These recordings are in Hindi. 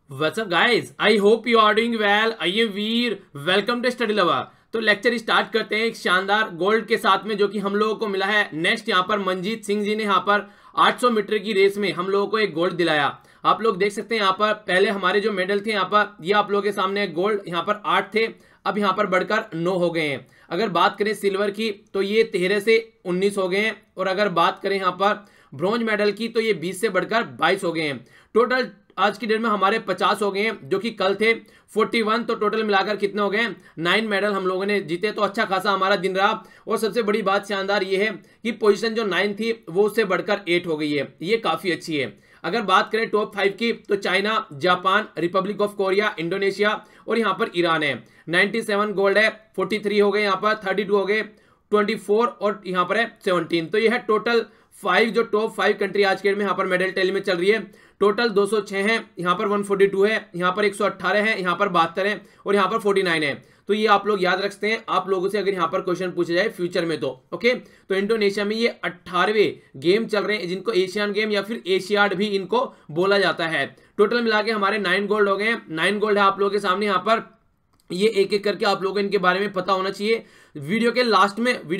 What's up guys? I hope you are doing well. I am Veer, welcome to study lover. तो लेक्चर स्टार्ट करते हैं एक शानदार गोल्ड के साथ में, जो कि हम लोगों को मिला है। नेक्स्ट यहाँ पर मनजीत सिंह जी ने यहाँ पर 800 मीटर की रेस में हम लोगों को एक गोल्ड दिलाया। आप लोग देख सकते हैं यहाँ पर पहले हमारे जो मेडल थे यहाँ पर, ये आप लोगों के सामने गोल्ड यहाँ पर 8 थे, अब यहाँ पर बढ़कर 9 हो गए हैं। अगर बात करें सिल्वर की तो ये 13 से 19 हो गए हैं, और अगर बात करें यहाँ पर ब्रॉन्ज मेडल की तो ये 20 से बढ़कर 22 हो गए हैं। टोटल आज की डेट में हमारे 50 हो गए हैं, जो कि कल थे 41। तो टोटल मिलाकर कितने हो गए? 9 मेडल हम लोगों ने जीते। तो अच्छा खासा हमारा दिन रहा। और सबसे बड़ी बात शानदार ये है कि पोजीशन जो 9 थी वो उससे बढ़कर 8 हो गई है, ये काफी अच्छी है। अगर बात करें टॉप 5 की तो China, Japan, republic of Korea, Indonesia और यहाँ पर ईरान है। 97 गोल्ड है, 43 हो गए यहाँ पर, 32 हो गए, 24 और यहाँ पर है 17। तो ये है टोटल 5 जो टॉप 5 कंट्री आज के डेट में यहाँ पर मेडल टेली में चल रही है। टोटल 206 है, यहाँ पर 142 है, यहाँ पर 118 है, यहाँ पर 72 है और यहाँ पर 49 है। तो ये आप लोग याद रखते हैं आप लोगों से, अगर यहाँ पर क्वेश्चन पूछे जाए फ्यूचर में तो ओके। तो इंडोनेशिया में ये 18वें गेम चल रहे हैं, जिनको एशियन गेम या फिर एशियाड भी इनको बोला जाता है। टोटल मिला के हमारे 9 गोल्ड हो गए हैं। 9 गोल्ड है आप लोगों के सामने यहाँ पर। ये एक एक करके आप लोगों को इनके बारे में पता होना चाहिए। वीडियो के लास्ट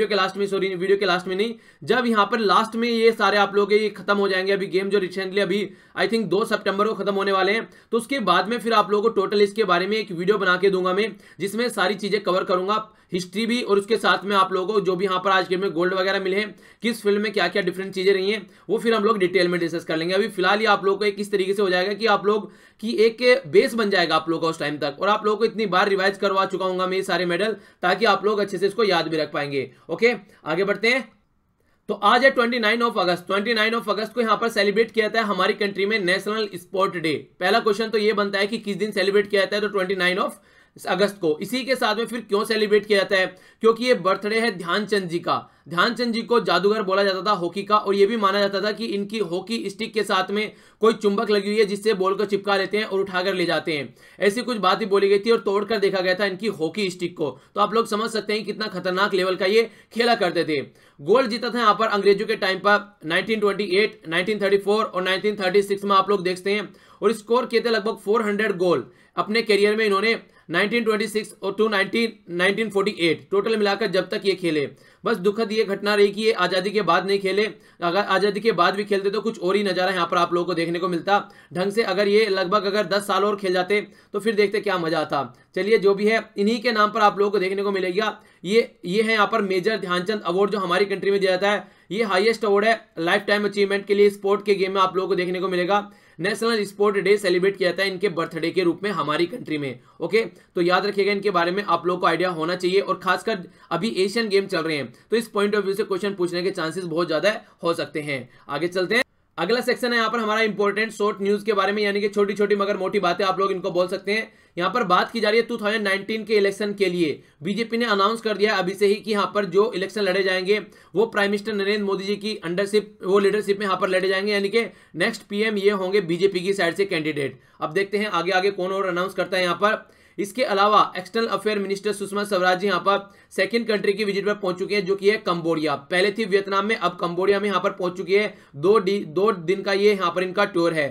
में नहीं, जब यहाँ पर लास्ट में ये सारे आप लोग ये खत्म हो जाएंगे, अभी गेम जो रिसेंटली अभी आई थिंक 2 सितंबर को खत्म होने वाले हैं, तो उसके बाद में फिर आप लोगों को टोटल इसके बारे में एक वीडियो बना के दूंगा मैं, जिसमें सारी चीजें कवर करूंगा, हिस्ट्री भी, और उसके साथ में आप लोगों को जो भी यहाँ पर आज के में गोल्ड वगैरह मिले हैं, किस फील्ड में क्या क्या डिफरेंट चीजें रही हैं, वो फिर हम लोग डिटेल में डिस्कस कर लेंगे। अभी फिलहाल ये आप लोगों को एक इस तरीके से हो जाएगा कि आप लोग की एक बेस बन जाएगा आप लोगों का उस टाइम तक, और आप लोगों को इतनी बार रिवाइज करवा चुका हूँ मैं ये सारे मेडल, ताकि आप लोग अच्छे से इसको याद भी रख पाएंगे। ओके, आगे बढ़ते हैं। तो आज है 29 ऑफ अगस्त। 29 ऑफ अगस्त को यहाँ पर सेलिब्रेट किया जाता है हमारी कंट्री में नेशनल स्पोर्ट डे। पहला क्वेश्चन तो ये बनता है कि किस दिन सेलिब्रेट किया जाता है, तो 29 ऑफ अगस्त को। इसी के साथ में फिर क्यों सेलिब्रेट किया जाता है? क्योंकि ये बर्थडे है ध्यानचंद जी का। ध्यानचंद जी को जादूगर बोला जाता था हॉकी का, और ये भी माना जाता था कि इनकी हॉकी स्टिक के साथ में कोई चुंबक लगी हुई है, जिससे बॉल को चिपका लेते हैं और उठाकर ले जाते हैं। ऐसी कुछ बात ही बोली गई थी और तोड़कर देखा गया था इनकी हॉकी स्टिक को। तो आप लोग समझ सकते हैं कितना खतरनाक लेवल का ये खेला करते थे। गोल्ड जीता था यहाँ पर अंग्रेजों के टाइम पर 1928, 1934 और 1936 में आप लोग देखते हैं, और स्कोर किए थे लगभग 400 गोल अपने करियर में इन्होंने 1926 और टू 1948 टोटल मिलाकर जब तक ये खेले। बस दुखद ये घटना रही कि ये आज़ादी के बाद नहीं खेले। अगर आज़ादी के बाद भी खेलते तो कुछ और ही नज़ारा यहाँ पर आप लोगों को देखने को मिलता ढंग से। अगर ये लगभग अगर 10 साल और खेल जाते तो फिर देखते क्या मजा आता। चलिए, जो भी है इन्हीं के नाम पर आप लोगों को देखने को मिलेगा। ये है यहाँ पर मेजर ध्यानचंद अवार्ड, जो हमारी कंट्री में दिया जाता है। ये हाईएस्ट अवार्ड है लाइफ टाइम अचीवमेंट के लिए स्पोर्ट के गेम में आप लोगों को देखने को मिलेगा। नेशनल स्पोर्ट डे सेलिब्रेट किया जाता है इनके बर्थडे के रूप में हमारी कंट्री में। ओके, तो याद रखिएगा, इनके बारे में आप लोगों को आइडिया होना चाहिए। और खासकर अभी एशियन गेम चल रहे हैं, तो इस पॉइंट ऑफ व्यू से क्वेश्चन पूछने के चांसेस बहुत ज्यादा हो सकते हैं। आगे चलते हैं। अगला सेक्शन है यहाँ पर हमारा इंपॉर्टेंट शॉर्ट न्यूज के बारे में, यानी कि छोटी छोटी मगर मोटी बातें आप लोग इनको बोल सकते हैं। यहाँ पर बात की जा रही है 2019 के इलेक्शन के लिए बीजेपी ने अनाउंस कर दिया अभी से ही कि यहाँ पर जो इलेक्शन लड़े जाएंगे वो प्राइम मिनिस्टर नरेंद्र मोदी जी की अंडरशिप, वो लीडरशिप में यहाँ पर लड़े जाएंगे, यानी कि नेक्स्ट पीएम ये होंगे बीजेपी की साइड से कैंडिडेट। अब देखते हैं आगे आगे कौन और अनाउंस करता है यहाँ पर। इसके अलावा external affair minister Sushma Swaraj ji यहाँ पर सेकंड कंट्री की विजिट पर पहुंच चुकी है, जो कि है कंबोडिया। पहले थी वियतनाम में, अब कंबोडिया में यहाँ पर पहुंच चुकी है। 2 दिन का ये यहाँ पर इनका टूर है।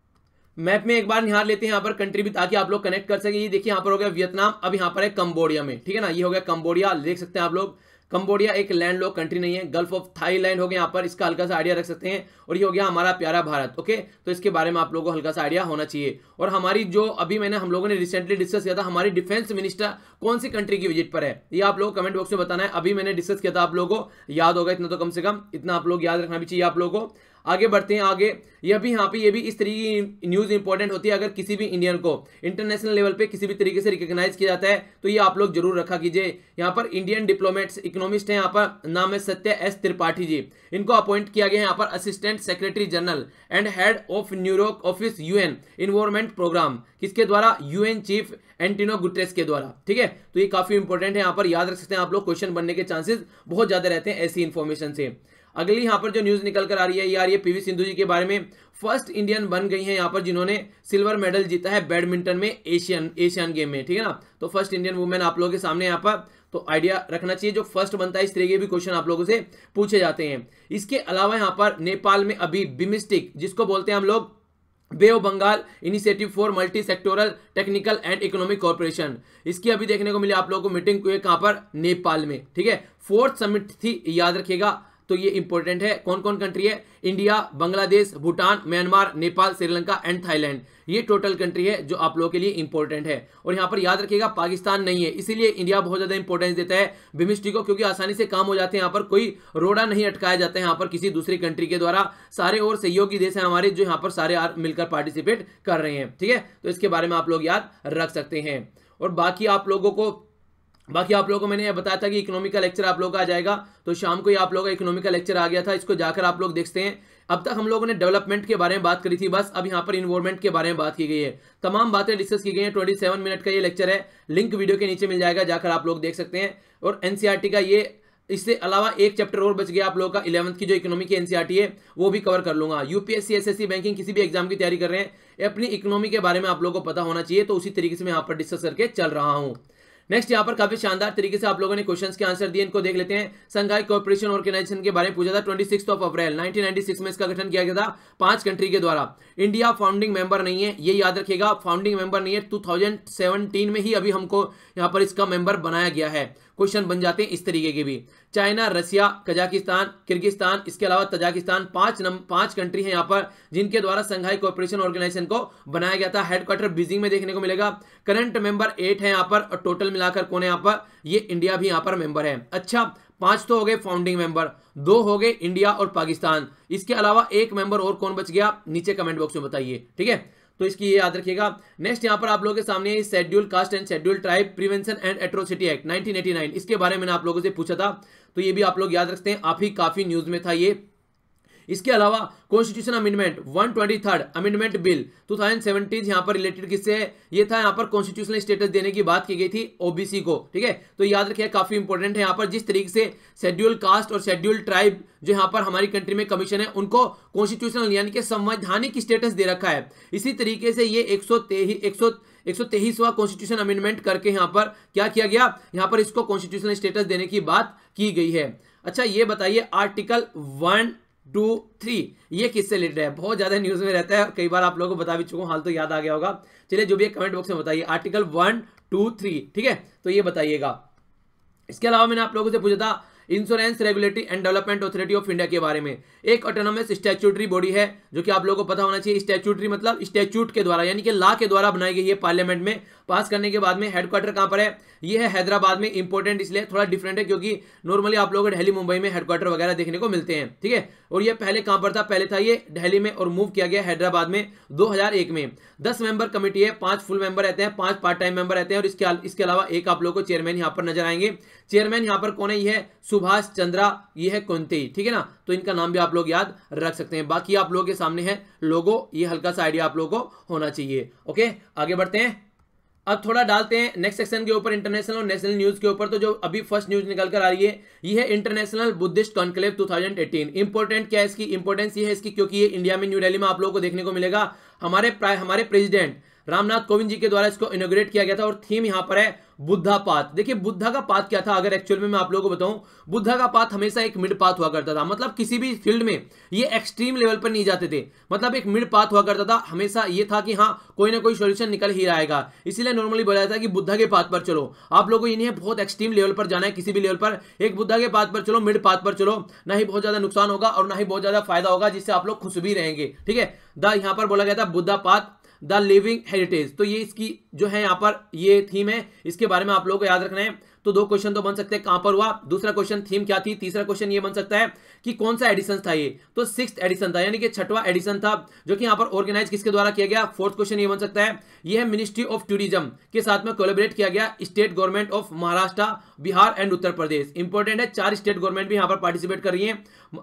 मैप में एक बार निहार लेते हैं यहाँ पर कंट्री भी, ताकि आप लोग कनेक्ट कर सके। ये देखिए यहाँ पर हो गया वियतनाम, अब यहाँ पर है कंबोडिया में, ठीक है ना। ये हो गया कंबोडिया, देख सकते हैं आप लोग। कंबोडिया एक लैंड लॉक कंट्री नहीं है, गल्फ ऑफ थाईलैंड हो गया यहाँ पर, इसका हल्का सा आइडिया रख सकते हैं। और ये हो गया हमारा प्यारा भारत। ओके, तो इसके बारे में आप लोगों को हल्का सा आइडिया होना चाहिए। और हमारी जो अभी हम लोगों ने रिसेंटली डिस्कस किया था, हमारी डिफेंस मिनिस्टर कौन सी कंट्री की विजिट पर है, ये आप लोग कमेंट बॉक्स में बताना है। अभी मैंने डिस्कस किया था, आप लोगों को याद होगा इतना, तो कम से कम इतना आप लोग याद रखना भी चाहिए आप लोगों को। आगे बढ़ते हैं आगे। ये भी इस तरीके की न्यूज इंपॉर्टेंट होती है। अगर किसी भी इंडियन को इंटरनेशनल लेवल पे किसी भी तरीके से रिकॉग्नाइज किया जाता है, तो ये आप लोग जरूर रखा कीजिए। यहाँ पर इंडियन डिप्लोमेट्स इकोनॉमिस्ट है, यहाँ पर नाम है सत्य एस त्रिपाठी जी। इनको अपॉइंट किया गया है यहाँ पर assistant secretary general and head of New York office UN environment programme. किसके द्वारा? यूएन चीफ एंटोनियो गुटेरेस के द्वारा, ठीक है। तो ये काफी इंपॉर्टेंट है, यहाँ पर याद रख सकते हैं आप लोग। क्वेश्चन बनने के चांसेस बहुत ज्यादा रहते हैं ऐसी इंफॉर्मेशन से। अगली यहाँ पर जो न्यूज निकल कर आ रही है यार, ये पीवी सिंधु जी के बारे में। फर्स्ट इंडियन बन गई हैं यहाँ पर जिन्होंने सिल्वर मेडल जीता है बैडमिंटन में एशियन गेम में, ठीक है ना। तो फर्स्ट इंडियन वुमेन आप लोगों के सामने यहाँ पर, तो आइडिया रखना चाहिए। जो फर्स्ट बनता है इस तरीके के भी क्वेश्चन आप लोगों से पूछे जाते हैं। इसके अलावा यहाँ पर नेपाल में अभी बिम्स्टिक, जिसको बोलते हैं हम लोग bay of Bengal initiative for multi sectoral technical and economic corporation, इसकी अभी देखने को मिली आप लोगों को मीटिंग हुई कहां पर, नेपाल में, ठीक है। 4th समिट थी, याद रखिएगा, तो ये इंपॉर्टेंट है। कौन कौन कंट्री है, India, Bangladesh, Bhutan, Myanmar, Nepal, Sri Lanka and Thailand, ये टोटल कंट्री है जो आप लोगों के लिए इंपॉर्टेंट है। और यहां पर याद रखिएगा पाकिस्तान नहीं है, इसीलिए इंडिया बहुत ज्यादा इंपॉर्टेंस देता है बिम्स्टेक को, क्योंकि आसानी से काम हो जाते हैं, यहाँ पर कोई रोड़ा नहीं अटकाया जाता है यहाँ पर किसी दूसरी कंट्री के द्वारा। सारे और सहयोगी देश हैं हमारे जो यहाँ पर सारे मिलकर पार्टिसिपेट कर रहे हैं, ठीक है। तो इसके बारे में आप लोग याद रख सकते हैं। और बाकी आप लोगों को मैंने बताया था कि इकोनॉमी का लेक्चर आप लोगों का आ जाएगा, तो शाम को ही आप लोगों का इकोनॉमी का लेक्चर आ गया था, इसको जाकर आप लोग देखते हैं। अब तक हम लोगों ने डेवलपमेंट के बारे में बात करी थी बस, अब यहाँ पर इन्वायरमेंट के बारे में बात की गई है, तमाम बातें डिस्कस की गई हैं। 27 मिनट का ये लेक्चर है, लिंक वीडियो के नीचे मिल जाएगा, जाकर आप लोग देख सकते हैं। और एनसीईआरटी का ये, इससे अलावा एक चैप्टर और बच गया आप लोगों का 11th की जो इकोनॉमी की एनसीईआरटी है वो भी कवर कर लूंगा। यूपीएससी, एसएससी, बैंकिंग, किसी भी एग्जाम की तैयारी कर रहे हैं, अपनी इकोनॉमी के बारे में आप लोगों को पता होना चाहिए, तो उसी तरीके से मैं यहाँ पर डिस्कस करके चल रहा हूँ। नेक्स्ट यहाँ पर काफी शानदार तरीके से आप लोगों ने क्वेश्चंस के आंसर दिए, इनको देख लेते हैं। संघाई कोऑपरेशन ऑर्गेनाइजेशन के बारे में पूछा था, 26 अप्रैल 1996 में इसका गठन किया गया था 5 कंट्री के द्वारा। इंडिया फाउंडिंग मेंबर नहीं है, ये याद रखिएगा, फाउंडिंग मेंबर नहीं है, 2017 में ही अभी हमको यहाँ पर इसका मेंबर बनाया गया है। क्वेश्चन बन जाते हैं इस तरीके के भी। चाइना, रसिया, कजाकिस्तान, किर्गिस्तान, इसके अलावा तजाकिस्तान, 5 कंट्री हैं यहाँ पर जिनके द्वारा संघाई कोऑपरेशन ऑर्गेनाइजेशन को बनाया गया था। हेडक्वार्टर बीजिंग में देखने को मिलेगा। करंट मेंबर 8 है यहाँ पर, और टोटल मिलाकर कौन है यहाँ पर, ये इंडिया भी यहाँ पर मेंबर है। अच्छा, 5 तो हो गए फाउंडिंग मेंबर, 2 हो गए इंडिया और पाकिस्तान, इसके अलावा एक मेंबर और कौन बच गया, नीचे कमेंट बॉक्स में बताइए, ठीक है। तो इसकी ये याद रखिएगा। नेक्स्ट यहाँ पर आप लोगों के सामने schedule caste and schedule tribe prevention and atrocity act 1989, इसके बारे में मैंने आप लोगों से पूछा था, तो ये भी आप लोग याद रखते हैं, आप ही काफी न्यूज में था ये। इसके अलावा constitution amendment 123rd amendment bill 2017 यहाँ पर रिलेटेड किससे है, ये था यहाँ पर कॉन्स्टिट्यूशनल स्टेटस देने की बात की गई थी ओबीसी को, ठीक है। तो याद रखिए काफी इंपॉर्टेंट है यहाँ पर, जिस तरीके से शेड्यूल कास्ट और शेड्यूल ट्राइब जो यहाँ पर हमारी कंट्री में कमीशन है उनको कॉन्स्टिट्यूशनल यानी कि संवैधानिक स्टेटस दे रखा है, इसी तरीके से ये 123वां कॉन्स्टिट्यूशन अमेंडमेंट करके यहाँ पर क्या किया गया, यहाँ पर इसको कॉन्स्टिट्यूशनल स्टेटस देने की बात की गई है। अच्छा, ये बताइए आर्टिकल 1, 2, 3 ये किससे रिलेटेड है, बहुत ज्यादा न्यूज में रहता है, कई बार आप लोगों को बता भी चुका हूं, हाल तो याद आ गया होगा। चलिए जो भी है कमेंट बॉक्स में बताइए, आर्टिकल 1, 2, 3, ठीक है, तो ये बताइएगा। इसके अलावा मैंने आप लोगों से पूछा था insurance regulatory and development authority of India के बारे में। एक ऑटोनोमस स्टैट्यूटरी बॉडी है जो कि आप लोगों को पता होना चाहिए। स्टैट्यूटरी मतलब स्टैट्यूट के द्वारा यानी कि लॉ के द्वारा बनाई गई है, पार्लियामेंट में पास करने के बाद में। हेडक्वार्टर कहां पर है, ये है हैदराबाद में। इंपॉर्टेंट इसलिए थोड़ा डिफरेंट है क्योंकि नॉर्मली आप लोगों को दिल्ली, मुंबई में हेडक्वार्टर वगैरह देखने को मिलते हैं, ठीक है। और ये पहले कहां पर था, पहले था ये दिल्ली में और मूव किया गया हैदराबाद में 2001 में। 10 मेंबर कमेटी है, 5 फुल मेंबर रहते हैं, 5 पार्ट टाइम मेंबर रहते हैं, और इसके अलावा एक आप लोगों को चेयरमैन यहाँ पर नजर आएंगे। चेयरमैन यहाँ पर कौन है, ये है सुभाष चंद्रा, ये है कुंती, ठीक है ना, तो इनका नाम भी आप लोग याद रख सकते हैं। बाकी आप लोगों के सामने है लोगो, ये हल्का सा आइडिया आप लोगों को होना चाहिए। ओके, आगे बढ़ते हैं। अब थोड़ा डालते हैं नेक्स्ट सेक्शन के ऊपर, इंटरनेशनल और नेशनल न्यूज के ऊपर। तो जो अभी फर्स्ट न्यूज निकल कर आ रही है ये है इंटरनेशनल बुद्धिस्ट कॉन्क्लेव 2018। इंपॉर्टेंट क्या है इसकी, इंपॉर्टेंस ये है इसकी क्योंकि ये इंडिया में न्यू दिल्ली में आप लोगों को देखने को मिलेगा। हमारे प्रेसिडेंट रामनाथ कोविंद जी के द्वारा इसको इनॉग्रेट किया गया था, और थीम यहां पर है बुद्धा पाथ। देखिए बुद्धा का पाथ क्या था, अगर एक्चुअल में मैं आप लोगों को बताऊं, बुद्धा का पाथ हमेशा एक मिड पाथ हुआ करता था। मतलब किसी भी फील्ड में ये एक्सट्रीम लेवल पर नहीं जाते थे, मतलब एक मिड पाथ हुआ करता था। हमेशा ये था कि हाँ कोई ना कोई सोल्यूशन निकल ही आएगा, इसीलिए नॉर्मली बोला जाता है कि बुद्धा के पाथ पर चलो। आप लोगों को ये नहीं है बहुत एक्सट्रीम लेवल पर जाना है, किसी भी लेवल पर एक बुद्धा के पाथ पर चलो, मिड पाथ पर चलो, ना ही बहुत ज्यादा नुकसान होगा और ना ही बहुत ज्यादा फायदा होगा, जिससे आप लोग खुश भी रहेंगे, ठीक है। यहां पर बोला गया था Buddha path the living heritage, तो ये इसकी जो है यहाँ पर ये थीम है, इसके बारे में आप लोगों को याद रखना है। तो 2 क्वेश्चन तो बन सकते हैं, कहां पर हुआ, दूसरा क्वेश्चन थीम क्या थी, तीसरा क्वेश्चन ये बन सकता है कि कौन सा एडिशन था ये, तो 6th एडिशन था, यानी कि 6वां एडिशन था, जो कि यहाँ पर ऑर्गेनाइज किसके द्वारा किया गया। 4th क्वेश्चन ये बन सकता है, ये है मिनिस्ट्री ऑफ टूरिज्म के साथ में कोलैबोरेट किया गया state government of Maharashtra, Bihar and Uttar Pradesh. Important है, 4 स्टेट गवर्नमेंट भी यहाँ पर पार्टिसिपेट कर रही है,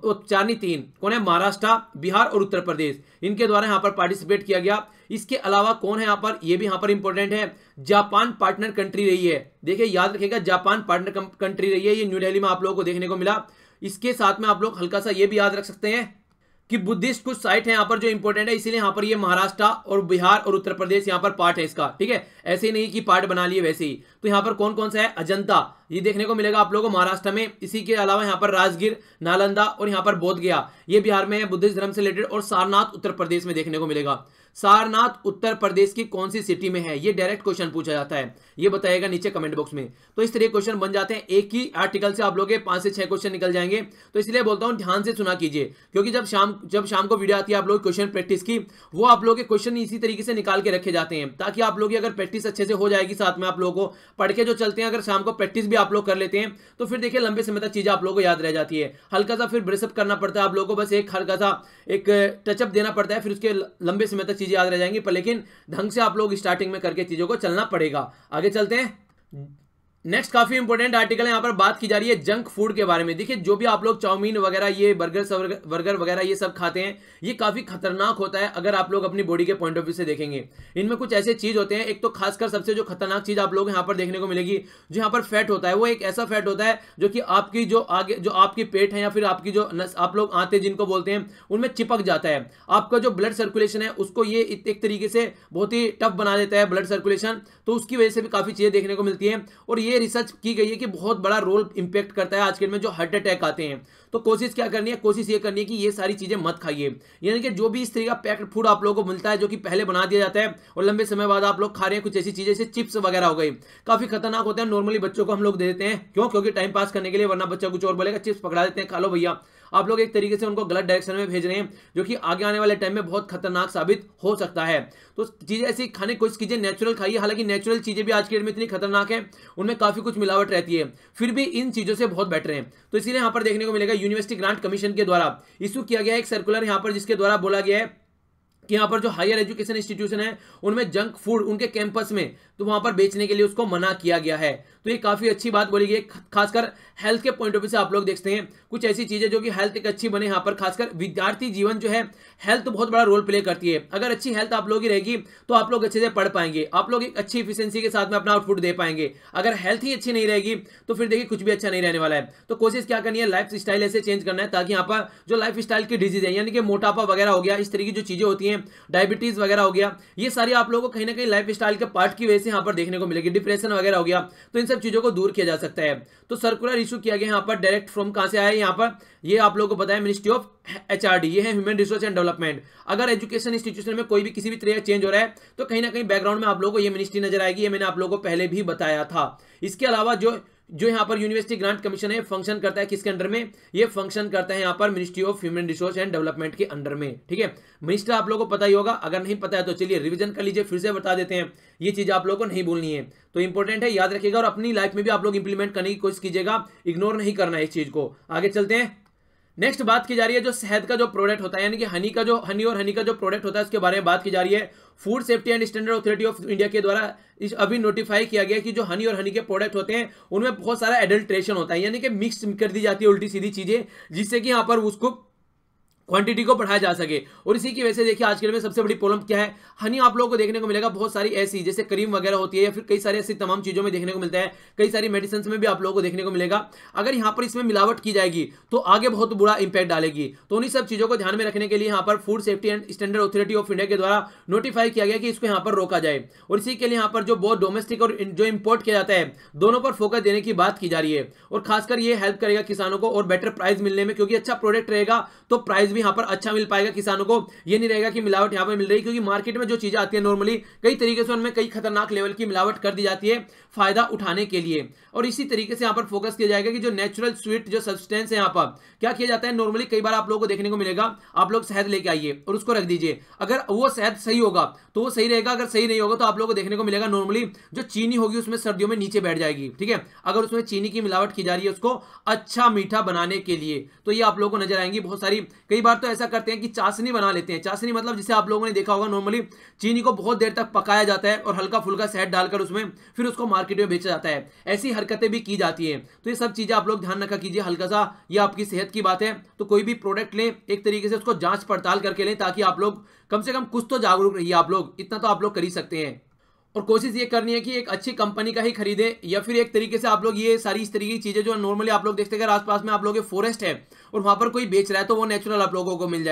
4 नहीं 3, कौन है, महाराष्ट्र, बिहार और उत्तर प्रदेश, इनके द्वारा यहाँ पर पार्टिसिपेट किया गया। इसके अलावा कौन है यहाँ पर, ये भी यहाँ पर इंपॉर्टेंट है, जापान पार्टनर कंट्री रही है। देखिए याद रखिएगा जापान पार्टनर कंट्री रही है, ये न्यू दिल्ली में आप लोगों को देखने को मिला। इसके साथ में आप लोग हल्का सा ये भी याद रख सकते हैं कि बुद्धिस्ट कुछ साइट है यहाँ पर जो इंपॉर्टेंट है, इसीलिए यहाँ पर ये महाराष्ट्र और बिहार और उत्तर प्रदेश यहाँ पर पार्ट है इसका, ठीक है। ऐसे ही नहीं कि पार्ट बना लिए वैसे ही। तो यहाँ पर कौन कौन सा है, अजंता ये देखने को मिलेगा आप लोगों को महाराष्ट्र में, इसी के अलावा यहाँ पर राजगीर, नालंदा और यहाँ पर बोध गया, ये बिहार में है बुद्धिस्ट धर्म से रिलेटेड, और सारनाथ उत्तर प्रदेश में देखने को मिलेगा। सारनाथ उत्तर प्रदेश की कौन सी सिटी में है? ये डायरेक्ट क्वेश्चन पूछा जाता है, ये बताइएगा नीचे कमेंट बॉक्स में। तो इस तरह क्वेश्चन बन जाते हैं, एक ही आर्टिकल से आप लोग के 5 से 6 क्वेश्चन निकल जाएंगे। तो इसलिए बोलता हूं ध्यान से सुना कीजिए, क्योंकि जब शाम को वीडियो आती है आप लोग क्वेश्चन प्रैक्टिस की, वो आप लोग के क्वेश्चन इसी तरीके से निकाल के रखे जाते हैं, ताकि आप लोग की अगर प्रैक्टिस अच्छे से हो जाएगी, साथ में आप लोगों को पढ़ के जो चलते हैं, अगर शाम को प्रैक्टिस भी आप लोग कर लेते हैं तो फिर देखिए लंबे समय तक चीजें आप लोगों को याद रह जाती है। हल्का सा फिर ब्रशअप करना पड़ता है आप लोगों को, बस एक हल्का सा एक टचअप देना पड़ता है, फिर उसके लंबे समय तक चीजें याद रह जाएंगी। पर लेकिन ढंग से आप लोग स्टार्टिंग में करके चीजों को चलना पड़ेगा। आगे चलते हैं। नेक्स्ट काफी इंपॉर्टेंट आर्टिकल है, यहाँ पर बात की जा रही है जंक फूड के बारे में। देखिए जो भी आप लोग चाउमीन वगैरह, ये बर्गर वगैरह ये सब खाते हैं, ये काफी खतरनाक होता है अगर आप लोग अपनी बॉडी के पॉइंट ऑफ व्यू से देखेंगे। इनमें कुछ ऐसे चीज होते हैं, एक तो खासकर सबसे जो खतरनाक चीज आप लोग यहाँ पर देखने को मिलेगी, जो यहाँ पर फैट होता है, वो एक ऐसा फैट होता है जो कि आपकी जो आगे जो आपकी पेट है या फिर आपकी जो आप लोग आते जिनको बोलते हैं, उनमें चिपक जाता है। आपका जो ब्लड सर्कुलेशन है उसको ये एक तरीके से बहुत ही टफ बना देता है ब्लड सर्कुलेशन, तो उसकी वजह से भी काफी चीजें देखने को मिलती है। और ये रिसर्च की गई है कि बहुत बड़ा रोल इंपैक्ट करता है आजकल में जो हार्ट अटैक आते हैं। तो कोशिश क्या करनी है, कोशिश ये करनी है कि ये सारी चीजें मत खाइए। यानी कि जो भी इस तरह का पैक्ड फूड आप लोगों को मिलता है, जो कि पहले बना दिया जाता है और लंबे समय बाद आप लोग खा रहे हैं, कुछ ऐसी चीजें जैसे चिप्स वगैरह हो गई, काफी खतरनाक होते हैं। नॉर्मली बच्चों को हम लोग दे देते हैं, क्यों? क्योंकि टाइम पास करने के लिए, वरना बच्चा कुछ और बोलेगा, चिप्स पकड़ा देते हैं, खा लो भैया। आप लोग एक तरीके से उनको गलत डायरेक्शन में भेज रहे हैं, जो कि आगे आने वाले टाइम में बहुत खतरनाक साबित हो सकता है। तो चीजें ऐसी खाने की कोशिश कीजिए, नेचुरल खाइए। हालांकि नेचुरल चीजें भी आज के डेट में इतनी खतरनाक है, उनमें काफी कुछ मिलावट रहती है, फिर भी इन चीजों से बहुत बेटर है। तो इसीलिए यहां पर देखने को मिलेगा यूनिवर्सिटी ग्रांट कमीशन के द्वारा इशू किया गया एक सर्कुलर यहां पर, जिसके द्वारा बोला गया है कि यहाँ पर जो हायर एजुकेशन इंस्टीट्यूशन है उनमें जंक फूड उनके कैंपस में तो वहां पर बेचने के लिए उसको मना किया गया है। तो ये काफी अच्छी बात बोली गई, खासकर हेल्थ के पॉइंट ऑफ व्यू से आप लोग देखते हैं कुछ ऐसी चीजें जो कि हेल्थ एक अच्छी बने। यहाँ पर खासकर विद्यार्थी जीवन जो है, हेल्थ बहुत बड़ा रोल प्ले करती है। अगर अच्छी हेल्थ आप लोग की रहेगी तो आप लोग अच्छे से पढ़ पाएंगे, आप लोग एक अच्छी इफिशिएंसी के साथ में अपना आउटपुट दे पाएंगे। अगर हेल्थ ही अच्छी नहीं रहेगी तो फिर देखिए कुछ भी अच्छा नहीं रहने वाला है। तो कोशिश क्या करनी है, लाइफ स्टाइल ऐसे चेंज करना है ताकि यहाँ पर जो लाइफ स्टाइल की डिजीज है, यानी कि मोटापा वगैरह हो गया, इस तरह की जो चीजें होती हैं, डायबिटीज वगैरह हो गया, ये सारी आप लोगों को कहीं ना कहीं लाइफ स्टाइल के पार्ट की वजह से यहाँ पर देखने को मिलेगी। डिप्रेशन वगैरह हो गया, तो इन सब चीजों को दूर किया जा सकता है। तो सर्कुलर इशू किया गया यहाँ पर, डायरेक्ट फ्रॉम कहां से आया यहाँ पर, ये आप लोगों को पता है मिनिस्ट्री ऑफ HRD, ये है ह्यूमन रिसोर्स एंड डेवलपमेंट। अगर एजुकेशन इंस्टीट्यूशन में कोई भी किसी भी तरह का चेंज हो रहा है तो कहीं ना कहीं बैकग्राउंड में आप लोगों को ये मिनिस्ट्री नजर आएगी। ये मैंने आप लोगों को पहले भी बताया था। इसके अलावा जो यहाँ पर यूनिवर्सिटी ग्रांट कमीशन है, फंक्शन करता है किसके अंडर में, ये फंक्शन करता है यहाँ पर ministry of human resource and development के अंडर में। ठीक है, मिनिस्टर आप लोगों को पता ही होगा, अगर नहीं पता है तो चलिए रिवीजन कर लीजिए, फिर से बता देते हैं। ये चीज आप लोगों को नहीं भूलनी है, तो इंपॉर्टेंट है, याद रखिएगा और अपनी लाइफ में भी आप लोग इंप्लीमेंट करने की कोशिश कीजिएगा, इग्नोर नहीं करना है इस चीज को। आगे चलते हैं। नेक्स्ट बात की जा रही है जो शहद का जो प्रोडक्ट होता है, यानी कि हनी और हनी का जो प्रोडक्ट होता है उसके बारे में बात की जा रही है। Food safety and standard authority of India के द्वारा अभी नोटिफाई किया गया कि जो हनी और हनी के प्रोडक्ट होते हैं उनमें बहुत सारा एडल्ट्रेशन होता है, यानी कि मिक्स कर दी जाती है उल्टी सीधी चीजें, जिससे कि यहाँ पर उसको क्वांटिटी को बढ़ाया जा सके। और इसी की वजह से देखिए आजकल में सबसे बड़ी प्रॉब्लम क्या है, हनी आप लोगों को देखने को मिलेगा बहुत सारी ऐसी जैसे क्रीम वगैरह होती है या फिर कई सारी ऐसी तमाम चीजों में देखने को मिलता है, कई सारी मेडिसिन में भी आप लोगों को देखने को मिलेगा। अगर यहाँ पर इसमें मिलावट की जाएगी तो आगे बहुत बुरा इंपैक्ट डालेगी। तो उन्हीं सब चीजों को ध्यान में रखने के लिए यहाँ पर food safety and standard authority of India के द्वारा नोटिफाई किया गया कि इसको यहाँ पर रोका जाए। और इसी के लिए यहाँ पर जो बहुत डोमेस्टिक और जो इंपोर्ट किया जाता है दोनों पर फोकस देने की बात की जा रही है। और खासकर ये हेल्प करेगा किसानों को और बेटर प्राइस मिलने में, क्योंकि अच्छा प्रोडक्ट रहेगा तो प्राइस भी यहाँ पर अच्छा मिल पाएगा किसानों को। ये नहीं रहेगा कि मिलावट यहां पर मिल रही, क्योंकि मार्केट में जो चीजें आती है नॉर्मली कई तरीके से उनमें कई खतरनाक लेवल की मिलावट कर दी जाती है फायदा उठाने के लिए। और इसी तरीके से यहां पर फोकस किया जाएगा कि जो नेचुरल स्वीट जो सब्सटेंस है, यहां पर क्या किया जाता है, नॉर्मली कई बार आप लोगों को देखने को मिलेगा, आप लोग शहद लेके आइए और उसको रख दीजिए, अगर वो शहद सही होगा तो वो सही रहेगा, अगर सही नहीं होगा तो आप लोगों को देखने को मिलेगा नॉर्मली जो चीनी होगी उसमें सर्दियों में नीचे बैठ जाएगी। ठीक है, अगर उसमें चीनी की मिलावट की जा रही है उसको अच्छा मीठा बनाने के लिए, तो ये आप लोगों को नजर आएंगी बहुत सारी। कई बार तो ऐसा करते हैं कि चाशनी बना लेते हैं, चाशनी मतलब जिसे आप लोगों ने देखा होगा नॉर्मली चीनी को बहुत देर तक पकाया जाता है और हल्का फुल्का शहद डालकर उसमें फिर उसको मार्केट में बेचा जाता है, ऐसी हरकतें भी की जाती है। तो ये सब चीजें आप लोग ध्यान रखा कीजिए, हल्का सा ये आपकी सेहत की बात है। तो कोई भी प्रोडक्ट लें एक तरीके से उसको जांच पड़ताल करके लें, ताकि आप लोग कम से कम कुछ तो जागरूक रहिए। आप लोग इतना तो आप लोग कर ही सकते हैं। और कोशिश ये करनी है कि एक अच्छी कंपनी का ही खरीदें, या फिर एक तरीके से आप लोग ये सारी इस तरीके की चीजें जो नॉर्मली आप लोग देखते हैं, अगर आसपास में आप लोग फॉरेस्ट है और वहां पर कोई बेच रहा है तो वो नेचुरल आप लोगों को मिल जाएगा।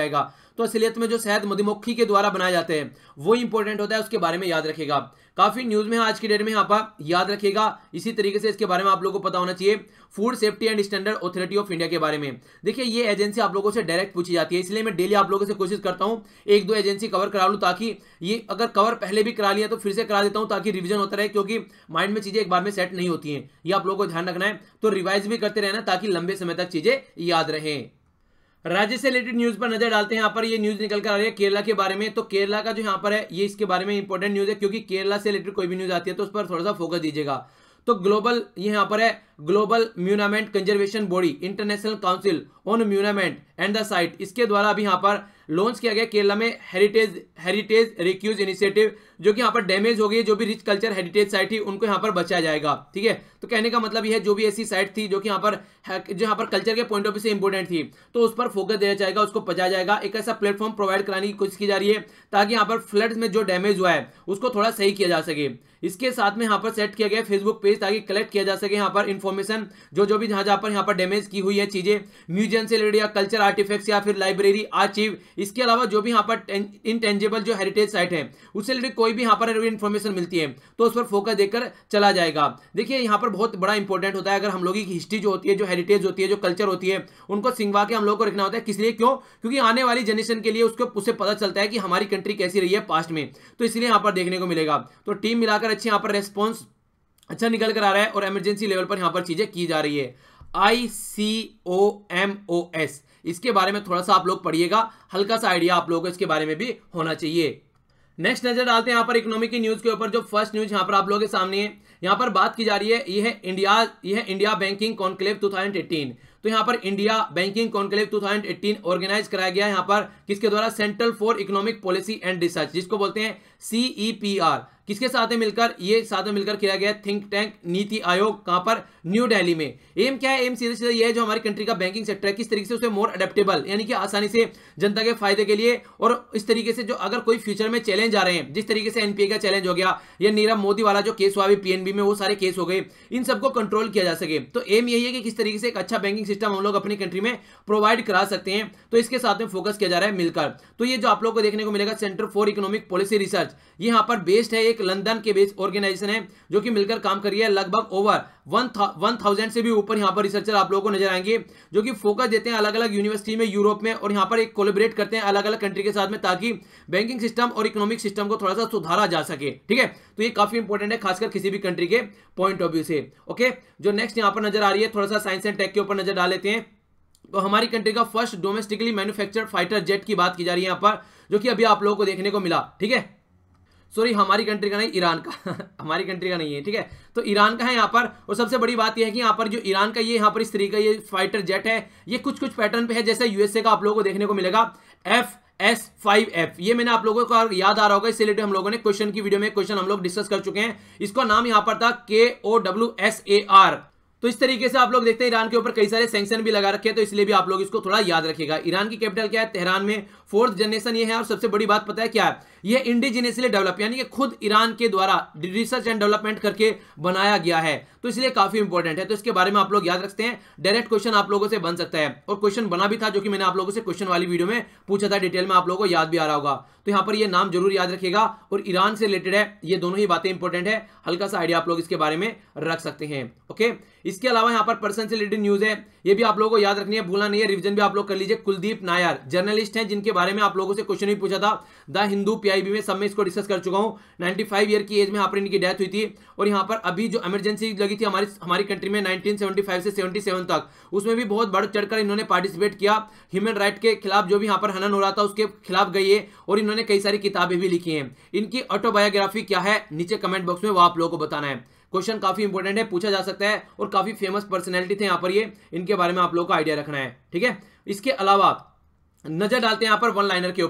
तो असलियत में जो शहद मधुमक्खी के द्वारा बनाए जाते हैं वो इंपॉर्टेंट होता है, उसके बारे में याद रखेगा। काफी न्यूज में आज की डेट में यहाँ पर याद रखेगा। इसी तरीके से इसके बारे में आप लोगों को पता होना चाहिए food safety and standard authority of India के बारे में। देखिए ये एजेंसी आप लोगों से डायरेक्ट पूछी जाती है, इसलिए मैं डेली आप लोगों से कोशिश करता हूं एक दो एजेंसी कवर करा लूं, ताकि ये अगर कवर पहले भी करा लिया तो फिर से करा देता हूं ताकि रिवीजन होता रहे, क्योंकि माइंड में चीजें एक बार में सेट नहीं होती हैं, ये आप लोगों को ध्यान रखना है। तो रिवाइज भी करते रहना ताकि लंबे समय तक चीजें याद रहें। राज्य से रिलेटेड न्यूज पर नजर डालते हैं। यहाँ पर ये न्यूज निकल कर आ रही है केरला के बारे में। तो केरला का जो यहाँ पर है ये इसके बारे में इंपॉर्टेंट न्यूज है, क्योंकि केरला से रिलेटेड कोई भी न्यूज आती है तो उस पर थोड़ा सा फोकस दीजिएगा। तो ग्लोबल ये यहाँ पर है global monument conservation body international council on monument and the site, इसके द्वारा अभी यहाँ पर लॉन्च किया गया केरला में हेरिटेज रिक्यूज इनिशिएटिव, जो कि यहाँ पर डैमेज हो गई जो भी रिच कल्चर हेरिटेज साइट थी उनको यहाँ पर बचाया जाएगा। ठीक है, तो कहने का मतलब यह है जो भी ऐसी साइट थी जो कि यहाँ पर कल्चर के पॉइंट ऑफ व्यू से इंपॉर्टेंट थी तो उस पर फोकस दिया जाएगा, उसको बचाया जाएगा। एक ऐसा प्लेटफॉर्म प्रोवाइड कराने की कोशिश की जा रही है ताकि यहाँ पर फ्लड्स में जो डैमेज हुआ है उसको थोड़ा सही किया जा सके। इसके साथ में यहाँ पर सेट किया गया फेसबुक पेज ताकि कलेक्ट किया जा सके यहाँ पर इंफॉर्मेशन जो भी जहां पर यहाँ पर डैमेज की हुई है चीजें, म्यूजियम से रिलेटेड या कल्चर आर्टिफैक्ट्स या फिर लाइब्रेरी आर्चिव, इसके अलावा जो भी यहाँ पर इनटेंजिबल जो हेरिटेज साइट है उससे रिलेटेड कोई भी यहाँ पर इंफॉर्मेशन मिलती है तो उस पर फोकस देकर चला जाएगा। देखिए यहाँ पर बहुत बड़ा इंपॉर्टेंट होता है, अगर हम लोगों की हिस्ट्री जो होती है, जो हेरिटेज होती है, जो कल्चर होती है, उनको सिंगवा के हम लोग को रखना होता है। किस लिए? क्यों? क्योंकि आने वाली जनरेशन के लिए उससे पता चलता है कि हमारी कंट्री कैसी रही है पास्ट में, तो इसलिए यहाँ पर देखने को मिलेगा। तो टीम मिलाकर अच्छी यहाँ पर रेस्पॉन्स अच्छा निकल कर आ रहा है और इमरजेंसी लेवल पर यहाँ पर चीजें की जा रही है। ICOMOS, इसके बारे में थोड़ा सा आप लोग पढ़िएगा, हल्का सा आइडिया आप लोगों को इसके बारे में भी होना चाहिए। नेक्स्ट नजर डालते हैं यहाँ पर इकोनॉमी की न्यूज के ऊपर। जो फर्स्ट न्यूज यहाँ पर आप लोगों के सामने है, यहाँ पर बात की जा रही है, यह है इंडिया बैंकिंग कॉन्क्लेव 2018। तो यहाँ पर इंडिया बैंकिंग कॉन्क्लेव 2018 ऑर्गेनाइज कराया गया यहाँ पर किसके द्वारा? Central for economic policy and research, जिसको बोलते हैं CEPR। किसके साथ में मिलकर? ये साथ में मिलकर किया गया थिंक टैंक नीति आयोग, कहां पर? न्यू दिल्ली में। एम क्या है? एम सीधे सीधे ये है जो हमारी कंट्री का बैंकिंग सेक्टर है किस तरीके से उसे मोर अडेप्टेबल, यानी कि आसानी से जनता के फायदे के लिए, और इस तरीके से जो अगर कोई फ्यूचर में चैलेंज आ रहे हैं, जिस तरीके से NPA का चैलेंज हो गया या नीरव मोदी वाला जो केस हुआ अभी PNB में, वो सारे केस हो गए, इन सबको कंट्रोल किया जा सके। तो एम यही है कि किस तरीके से एक अच्छा बैंकिंग सिस्टम हम लोग अपनी कंट्री में प्रोवाइड करा सकते हैं, तो इसके साथ में फोकस किया जा रहा है मिलकर। तो ये जो आप लोग को देखने को मिलेगा centre for economic policy research, ये यहाँ पर बेस्ड है, एक लंदन के बेस्ड ऑर्गेनाइजेशन है जो कि मिलकर काम कर रही है। लगभग ओवर 1000 से भी ऊपर यहाँ पर रिसर्चर आप लोगों को नजर आएंगे जो कि फोकस देते हैं अलग अलग यूनिवर्सिटी में यूरोप में, और यहाँ पर एक कोलैबोरेट करते हैं अलग अलग कंट्री के साथ में ताकि बैंकिंग सिस्टम और इकोनॉमिक सिस्टम को थोड़ा सा सुधारा जा सके। ठीक है, तो ये काफी इंपॉर्टेंट है खासकर किसी भी कंट्री के पॉइंट ऑफ व्यू से। ओके, जो नेक्स्ट यहाँ पर नजर आ रही है, थोड़ा सा साइंस एंड टेक के ऊपर नजर डाल लेते हैं। तो हमारी कंट्री का first domestically manufactured fighter jet की बात की जा रही है यहाँ पर, जो कि अभी आप लोगों को देखने को मिला। ठीक है, सॉरी हमारी कंट्री का नहीं, ईरान का हमारी कंट्री का नहीं है। ठीक है, तो ईरान का है यहाँ पर। और सबसे बड़ी बात यह है कि यहाँ पर जो ईरान का ये यहाँ पर इस तरीके का ये फाइटर जेट है, ये कुछ पैटर्न पे है, जैसे USA का आप लोगों को देखने को मिलेगा FS5F। ये मैंने आप लोगों को याद आ रहा होगा, इससे रिलेटेड हम लोगों ने क्वेश्चन की वीडियो में क्वेश्चन हम लोग डिस्कस कर चुके हैं। इसका नाम यहाँ पर था KOWSAR। तो इस तरीके से आप लोग देखते हैं ईरान के ऊपर कई सारे सैंक्शन भी लगा रखे हैं, तो इसलिए भी आप लोग इसको थोड़ा याद रखिएगा। ईरान की कैपिटल क्या है? तेहरान में। 4th जनरेशन ये है, और सबसे बड़ी बात पता है क्या है? ये इंडिजिनियसली डेवलप, यानी कि खुद ईरान के द्वारा रिसर्च एंड डेवलपमेंट करके बनाया गया है, तो इसलिए काफी इंपॉर्टेंट है। तो इसके बारे में आप लोग याद रखते हैं, डायरेक्ट क्वेश्चन आप लोगों से बन सकता है, और क्वेश्चन बना भी था जो कि मैंने आप लोगों से क्वेश्चन वाली वीडियो में पूछा था, डिटेल में आप लोगों को याद भी आ रहा होगा। तो यहाँ पर ये नाम जरूर याद रखिएगा, और ईरान से रिलेटेड है, ये दोनों ही बातें इंपॉर्टेंट है, हल्का सा आइडिया आप लोग इसके बारे में रख सकते हैं। ओके, इसके अलावा यहाँ पर पर्सन से रिलेटेड न्यूज है, ये भी आप लोगों को याद रखनी है, भूलना नहीं है, रिवीजन भी आप लोग कर लीजिए। कुलदीप नायर जर्नलिस्ट हैं, जिनके बारे में आप लोगों से क्वेश्चन भी पूछा था द हिंदू PIB में, सब में इसको डिस्कस कर चुका हूं। 95 ईयर की एज में यहाँ पर इनकी डेथ हुई थी, और यहाँ पर अभी जो इमरजेंसी लगी थी हमारी कंट्री में 1975 से 77 तक, उसमें भी बहुत बढ़ चढ़कर इन्होंने पार्टिसिपेट किया। ह्यूमन राइट के खिलाफ जो भी यहाँ पर हनन हो रहा था उसके खिलाफ गई है, और इन्होंने कई सारी किताबें भी लिखी हैं। इनकी ऑटोबायोग्राफी क्या है, नीचे कमेंट बॉक्स में वो आप लोगों को बताना है। क्वेश्चन काफी इंपॉर्टेंट है, पूछा जा सकता है, और काफी फेमस पर्सनैलिटी थे यहाँ पर ये, इनके बारे में आप लोगों को आइडिया रखना है। ठीक है, इसके अलावा नजर डालते हैं यहाँ पर वन लाइनर के ऊपर।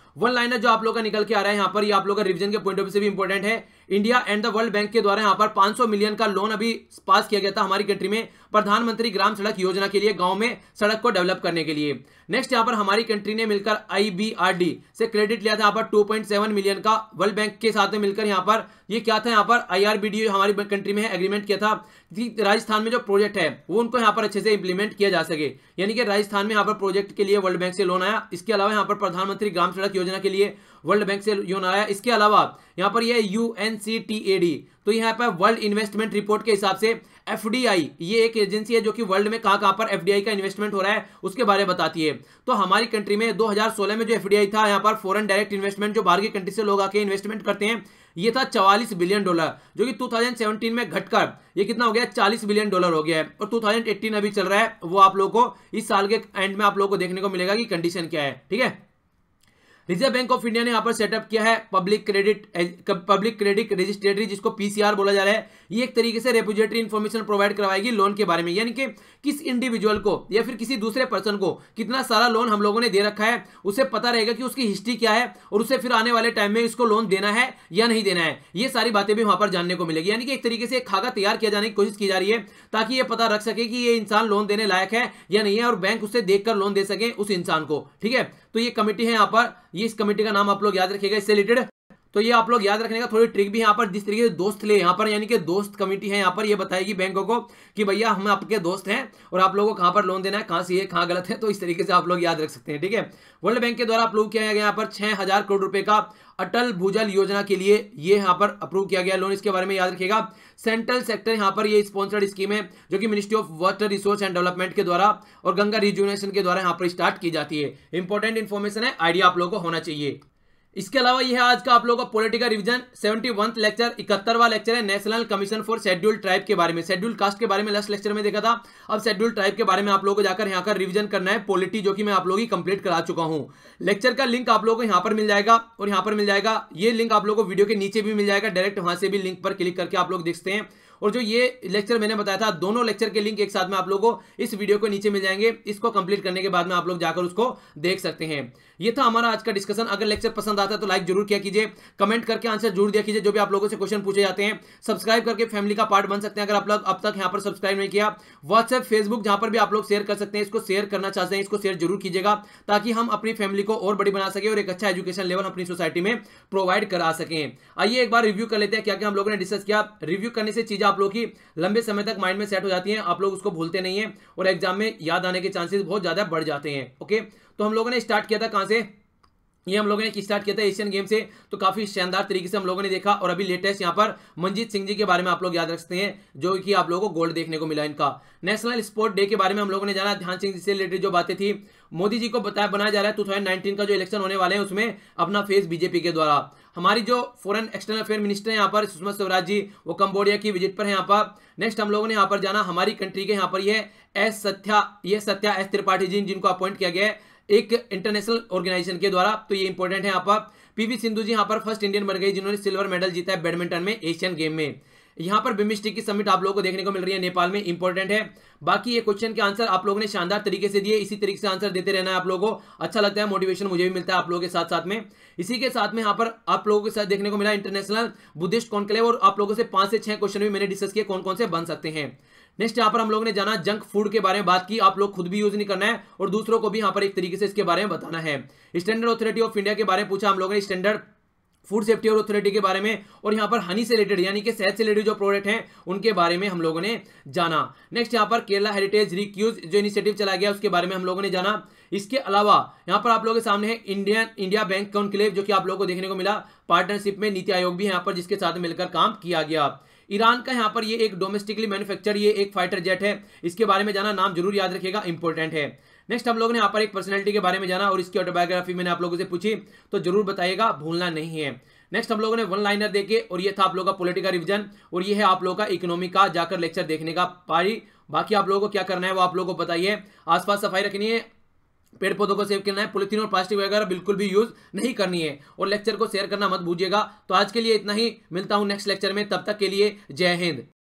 वन लाइनर जो आप लोग का निकल के आ रहा है यहाँ पर, ये आप लोग का रिवीजन के पॉइंट ऑफ व्यू से भी इंपॉर्टेंट है। India and the World Bank के द्वारा यहाँ पर 500 मिलियन का लोन अभी पास किया गया था हमारी कंट्री में प्रधानमंत्री ग्राम सड़क योजना के लिए, गांव में सड़क को डेवलप करने के लिए। नेक्स्ट यहाँ पर हमारी कंट्री ने मिलकर IBRD से क्रेडिट लिया था यहाँ पर 2.7 मिलियन का, वर्ल्ड बैंक के साथ में मिलकर यहाँ पर ये क्या था, यहाँ पर IRBD हमारी कंट्री में एग्रीमेंट किया था कि राजस्थान में जो प्रोजेक्ट है वो उनको यहाँ पर अच्छे से इंप्लीमेंट किया जा सके, यानी कि राजस्थान में यहाँ पर प्रोजेक्ट के लिए वर्ल्ड बैंक से लोन आया। इसके अलावा यहाँ पर प्रधानमंत्री ग्राम सड़क योजना के लिए वर्ल्ड बैंक से लोन आया। इसके अलावा यहाँ पर ये UNCTAD, तो यहाँ पर वर्ल्ड इन्वेस्टमेंट रिपोर्ट के हिसाब से FDI, ये एक एजेंसी है जो कि वर्ल्ड में कहां पर FDI का इन्वेस्टमेंट हो रहा है उसके बारे में बताती है। तो हमारी कंट्री में 2016 में जो FDI था, यहाँ पर फॉरेन डायरेक्ट इन्वेस्टमेंट, जो बाहर की कंट्री से लोग आके इन्वेस्टमेंट करते हैं, ये था $44 बिलियन, जो कि 2017 में घटकर ये कितना हो गया, $40 बिलियन हो गया है। और 2018 अभी चल रहा है, वो आप लोगों को इस साल के एंड में आप लोगों को देखने को मिलेगा कि कंडीशन क्या है। ठीक है, रिजर्व बैंक ऑफ इंडिया ने यहाँ पर सेटअप किया है पब्लिक क्रेडिट रजिस्ट्रेटरी, जिसको PCR बोला जा रहा है। ये एक तरीके से रेपोजिटरी इंफॉर्मेशन प्रोवाइड करवाएगी लोन के बारे में, यानी कि किस इंडिविजुअल को या फिर किसी दूसरे पर्सन को कितना सारा लोन हम लोगों ने दे रखा है, उसे पता रहेगा कि उसकी हिस्ट्री क्या है और उसे फिर आने वाले टाइम में इसको लोन देना है या नहीं देना है। ये सारी बातें भी वहां पर जानने को मिलेगी, यानी कि एक तरीके से एक खाका तैयार किया जाने की कोशिश की जा रही है ताकि ये पता रख सके कि ये इंसान लोन देने लायक है या नहीं है, और बैंक उससे देखकर लोन दे सके उस इंसान को। ठीक है, तो ये कमेटी है यहाँ पर, ये इस कमेटी का नाम आप लोग याद रखिएगा इससे रिलेटेड। तो ये आप लोग याद रखने का थोड़ी ट्रिक भी यहाँ पर, जिस तरीके से दोस्त ले यहाँ पर, यानी कि दोस्त कमेटी है यहाँ पर, ये बताएगी बैंकों को कि भैया हम आपके दोस्त हैं और आप लोगों को कहाँ पर लोन देना है, कहाँ सही है कहाँ गलत है, तो इस तरीके से आप लोग याद रख सकते हैं। ठीक है, वर्ल्ड बैंक के द्वारा अप्रूव किया गया यहाँ पर 6000 करोड़ रुपए का अटल भूजल योजना के लिए ये यहाँ पर अप्रूव किया गया लोन। इसके बारे में याद रखिएगा, सेंट्रल सेक्टर यहाँ पर ये स्पॉन्सर्ड स्कीम है जो कि Ministry of Water Resource and development के द्वारा और गंगा रिजुविनेशन के द्वारा यहाँ पर स्टार्ट की जाती है। इंपॉर्टेंट इन्फॉर्मेशन है, आइडिया आप लोगों को होना चाहिए। इसके अलावा यह है आज का आप लोगों का पॉलिटिकल रिवीजन 71वां लेक्चर, 71वां लेक्चर है National Commission for Schedule Tribe के बारे में। शेड्यूल कास्ट के बारे में लास्ट लेक्चर में देखा था, अब शेड्यूल ट्राइब के बारे में आप लोगों को जाकर यहाँ का रिवीजन करना है पॉलिटी, जो कि मैं आप लोगों की कंप्लीट करा चुका हूँ। लेक्चर का लिंक आप लोगों को यहाँ पर मिल जाएगा और यहाँ पर मिल जाएगा, ये लिंक आप लोगों को वीडियो के नीचे भी मिल जाएगा, डायरेक्ट वहां से भी लिंक पर क्लिक करके आप लोग देख सकते हैं। और जो ये लेक्चर मैंने बताया था, दोनों लेक्चर के लिंक एक साथ में आप लोगों को इस वीडियो को नीचे मिल जाएंगे। इसको कंप्लीट करने के बाद में आप लोग जाकर उसको देख सकते हैं। ये था हमारा आज का डिस्कशन। अगर लेक्चर पसंद आता है तो लाइक जरूर किया कीजिए, कमेंट करके आंसर जरूर दिया कीजिए जो भी आप लोगों से क्वेश्चन पूछे जाते हैं। सब्सक्राइब करके फैमिली का पार्ट बन सकते हैं अगर आप लोग अब तक यहाँ पर सब्सक्राइब नहीं किया। व्हाट्सएप, फेसबुक, जहां पर भी आप लोग शेयर कर सकते हैं, इसको शेयर करना चाहते हैं इसको शेयर जरूर कीजिएगा ताकि हम अपनी फैमिली को और बड़ी बना सके और एक अच्छा एजुकेशन लेवल अपनी सोसाइटी में प्रोवाइड करा सकें। आइए एक बार रिव्यू कर लेते हैं क्या क्या हम लोगों ने डिस्कस किया। रिव्यू करने से चीजें आप लोग की लंबे समय तक माइंड में सेट हो जाती हैं, आप लोग उसको भूलते नहीं है और एग्जाम में याद आने के चांसेस बहुत ज्यादा बढ़ जाते हैं। ओके, तो हम लोगों ने स्टार्ट किया था कहां से, ये हम लोगों ने स्टार्ट किया था एशियन गेम से, तो काफी शानदार तरीके से हम लोगों ने देखा। और अभी लेटेस्ट यहाँ पर मनजीत सिंह जी के बारे में आप लोग याद रख सकते हैं जो कि आप लोगों को गोल्ड देखने को मिला इनका। नेशनल स्पोर्ट डे के बारे में हम लोगों ने जाना, ध्यान सिंह जी से रिलेटेड जो बातें थी। मोदी जी को बनाया जा रहा है 2019 का जो इलेक्शन होने वाले हैं उसमें अपना फेस बीजेपी के द्वारा। हमारी जो फॉरेन एक्सटर्नल अफेयर मिनिस्टर है यहाँ पर सुषमा स्वराज जी, वो कंबोडिया की विजिट पर है यहाँ पर। नेक्स्ट हम लोगों ने यहाँ पर जाना हमारी कंट्री के यहाँ पर ये सत्या एस त्रिपाठी जी जिनको अपॉइंट किया गया है एक इंटरनेशनल ऑर्गेनाइजेशन के द्वारा, तो ये इंपॉर्टेंट है यहाँ पर। पीवी सिंधु जी यहाँ पर फर्स्ट इंडियन बन गई जिन्होंने सिल्वर मेडल जीता है बैडमिंटन में एशियन गेम में। यहाँ पर बिम्स्टेक की समिट आप लोगों को देखने को मिल रही है नेपाल में, इंपॉर्टेंट है। बाकी ये क्वेश्चन के आंसर आप लोगों ने शानदार तरीके से दिए, इसी तरीके से आंसर देते रहना है आप लोगों को, अच्छा लगता है, मोटिवेशन मुझे भी मिलता है आप लोगों के साथ साथ में। इसी के साथ में यहाँ पर आप लोगों के साथ देखने को मिला इंटरनेशनल बुद्धिस्ट कॉन्क्लेव, और आप लोगों से 5 से 6 क्वेश्चन भी मैंने डिस्कस किए कौन कौन से बन सकते हैं। नेक्स्ट यहाँ पर हम लोगों ने जाना जंक फूड के बारे में बात की, आप लोग खुद भी यूज नहीं करना है और दूसरों को भी यहाँ पर एक तरीके से इसके बारे में बताना है। स्टैंडर्ड अथॉरिटी ऑफ इंडिया के बारे में पूछा हम लोगों ने, स्टैंडर्ड फूड सेफ्टी और अथॉरिटी के बारे में, और यहाँ पर हनी से रिलेटेड यानी कि शहद से रिलेटेड जो प्रोडक्ट हैं उनके बारे में हम लोगों ने जाना। नेक्स्ट यहाँ पर केरला हेरिटेज रिक्यूज जो इनिशिएटिव चला गया उसके बारे में हम लोगों ने जाना। इसके अलावा यहाँ पर आप लोगों के सामने है इंडिया बैंक कॉन्क्लेव जो कि आप लोगों को देखने को मिला, पार्टनरशिप में नीति आयोग भी यहाँ पर जिसके साथ मिलकर काम किया गया। ईरान का यहाँ पर ये एक डोमेस्टिकली मैन्युफैक्चर ये एक फाइटर जेट है, इसके बारे में जाना, नाम जरूर याद रखिएगा, इंपॉर्टेंट है। नेक्स्ट हम लोगों ने यहाँ पर एक पर्सनैलिटी के बारे में जाना और इसकी ऑटोबायोग्राफी मैंने आप लोगों से पूछी तो जरूर बताइएगा, भूलना नहीं है। नेक्स्ट हम लोगों ने वन लाइनर देखे और ये था आप लोगों का पॉलिटिकल रिवीजन, और ये है आप लोगों का इकोनॉमी का जाकर लेक्चर देखने का पारी। बाकी आप लोगों को क्या करना है वो आप लोगों को बताइए, आसपास सफाई रखनी है, पेड़ पौधों को सेव करना है, पॉलिथीन और प्लास्टिक वगैरह बिल्कुल भी यूज नहीं करनी है, और लेक्चर को शेयर करना मत भूलिएगा। तो आज के लिए इतना ही, मिलता हूं नेक्स्ट लेक्चर में, तब तक के लिए जय हिंद।